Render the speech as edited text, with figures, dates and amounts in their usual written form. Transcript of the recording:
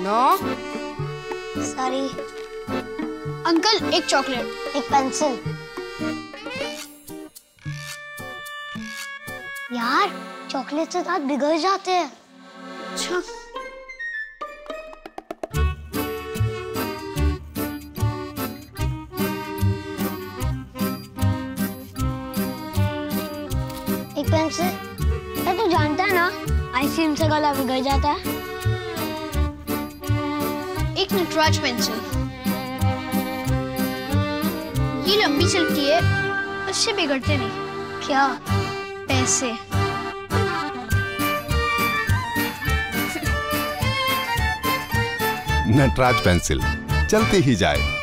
No. Sorry. Uncle एक chocolate. एक pencil. यार चॉकलेट से दांत बिगड़ जाते हैं। अच्छा। एक पेंसिल। तू जानता है ना आइसक्रीम से गला बिगड़ जाता है। एक नटराज पेंसिल। ये लंबी चलती है, उससे बिगड़ते नहीं। क्या? पैसे। नटराज पेंसिल चलती ही जाए।